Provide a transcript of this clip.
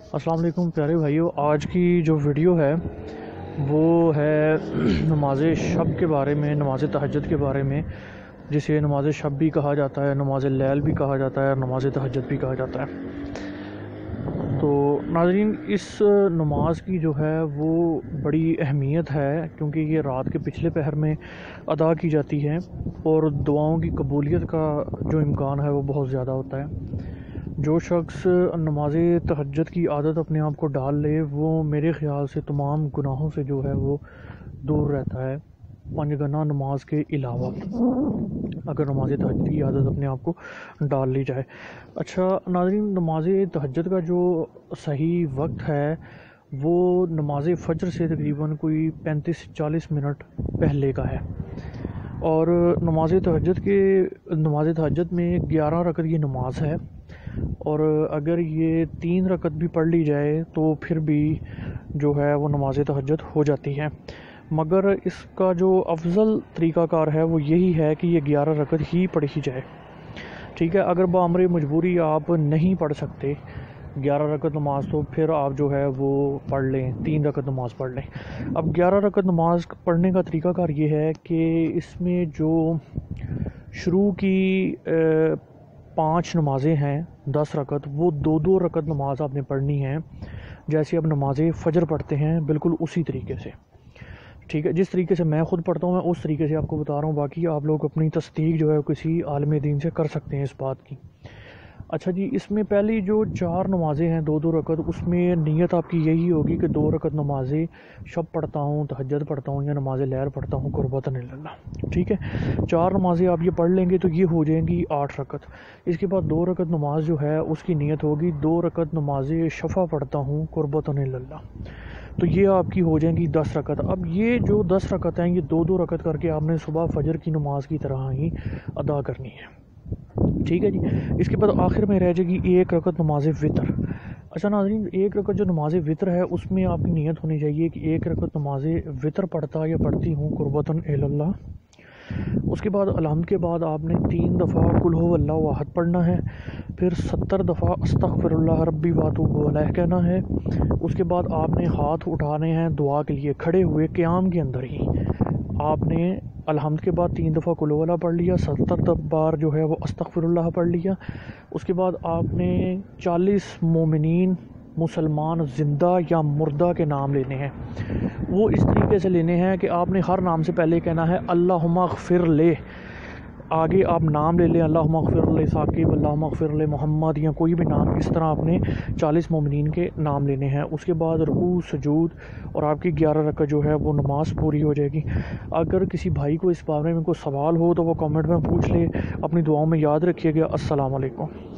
السلام علیکم پیارے بھائیو، آج کی جو ویڈیو ہے وہ ہے نماز شب کے بارے میں، نماز تہجد کے بارے میں، جسے نماز شب بھی کہا جاتا ہے، نماز لیل بھی کہا جاتا ہے اور نماز تہجد بھی کہا جاتا ہے۔ تو ناظرین، اس نماز کی جو ہے وہ بڑی اہمیت ہے، کیونکہ یہ رات کے پچھلے پہر میں ادا کی جاتی ہے اور دعاؤں کی قبولیت کا جو امکان ہے وہ بہت زیادہ ہوتا ہے۔ جو شخص نماز تہجد کی عادت اپنے آپ کو ڈال لے، وہ میرے خیال سے تمام گناہوں سے جو ہے وہ دور رہتا ہے، پنجگانہ نماز کے علاوہ، اگر نماز تہجد کی عادت اپنے آپ کو ڈال لی جائے۔ اچھا ناظرین، نماز تہجد کا جو صحیح وقت ہے وہ نماز فجر سے تقریباً کوئی 35-40 منٹ پہلے کا ہے، اور نماز تہجد میں 11 رکعت یہ نماز ہے، اور اگر یہ 3 رکعت بھی پڑھ لی جائے تو پھر بھی جو ہے وہ نماز تہجد ہو جاتی ہے، مگر اس کا جو افضل طریقہ کار ہے وہ یہی ہے کہ یہ 11 رکعت ہی پڑھی جائے، ٹھیک ہے۔ اگر بامر مجبوری آپ نہیں پڑھ سکتے 11 رکعت نماز، تو پھر آپ جو ہے وہ پڑھ لیں، 3 رکعت نماز پڑھ لیں۔ اب 11 رکعت نماز پڑھنے کا طریقہ کار یہ ہے کہ اس میں جو شروع کی 5 نمازیں ہیں 10 رکعت، وہ 2 رکعت نماز آپ نے پڑھنی ہے، جیسے اب نماز فجر پڑھتے ہیں بالکل اسی طریقے سے، ٹھیک ہے۔ جس طریقے سے میں خود پڑھتا ہوں میں اس طریقے سے آپ کو بتا رہا ہوں، باقی آپ لوگ اپنی تصدیق جو ہے کسی عالم دین سے کر سکتے ہیں اس بات کی۔ اچھا جی، اس میں پہلی جو 4 نمازیں ہیں 2 رکعت، اس میں نیت آپ کی یہی ہوگی کہ 2 رکعت نماز شب پڑھتا ہوں، تہجد پڑھتا ہوں یا نماز لیل پڑھتا ہوں قربۃ اللہ، ٹھیک ہے۔ 4 نمازیں آپ یہ پڑھ لیں گے تو یہ ہو جائیں گی 8 رکعت۔ اس کے بعد 2 رکعت نماز جو ہے اس کی نیت ہوگی 2 رکعت نماز شفع پڑھتا ہوں قربۃ اللہ، تو یہ آپ کی ہو جائیں گی 10 رکعت۔ اب یہ جو 10 رکعت ہیں یہ 2 رکعت کر کے آپ نے صبح فجر کی نماز کی طرح ہی ادا کرنی ہے، ٹھیک ہے جی۔ اس کے بعد آخر میں رہ جائے گی 1 رکعت نماز وطر۔ اچھا ناظرین، 1 رکعت جو نماز وطر ہے اس میں آپ کی نیت ہونی چاہیے کہ 1 رکعت نماز وطر پڑھتا یا پڑھتی ہوں قربۃ اللہ۔ اس کے بعد الحمد کے بعد آپ نے 3 دفعہ قل هو اللہ احد پڑھنا ہے، پھر 70 دفعہ استغفر اللہ ربی واتوب الیہ کہنا ہے۔ اس کے بعد آپ نے ہاتھ اٹھانے ہیں دعا کے لیے کھڑے ہوئے قیام کے اندر ہی، آپ نے الحمد کے بعد 3 دفعہ قل هو اللہ پڑھ لیا، 70 بار جو ہے وہ استغفر اللہ پڑھ لیا۔ اس کے بعد آپ نے 40 مومنین مسلمان زندہ یا مردہ کے نام لینے ہیں، وہ اس طریقے سے لینے ہیں کہ آپ نے ہر نام سے پہلے کہنا ہے اللہم اغفر لے، آگے آپ نام لے لیں، اللہم اغفر لے ثاقب، اللہم اغفر لے محمد، یا کوئی بھی نام، اس طرح آپ نے 40 مومنین کے نام لینے ہیں۔ اس کے بعد رکوع سجود، اور آپ کی 11 رکعت جو ہے وہ نماز پوری ہو جائے گی۔ اگر کسی بھائی کو اس بارے میں کوئی سوال ہو تو وہ کمنٹ میں پوچھ لے، اپنی دعاؤں میں یاد رکھیے گا۔ السلام علیکم۔